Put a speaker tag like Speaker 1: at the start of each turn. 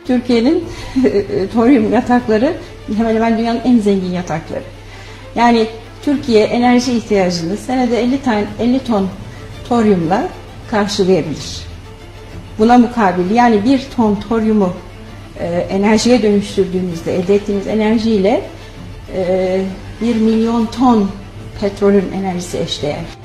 Speaker 1: Türkiye'nin toryum yatakları hemen hemen dünyanın en zengin yatakları. Yani Türkiye enerji ihtiyacını senede 50 ton toryumla karşılayabilir. Buna mukabil yani 1 ton toryumu enerjiye dönüştürdüğümüzde elde ettiğimiz enerjiyle 1 milyon ton petrolün enerjisi eşdeğer.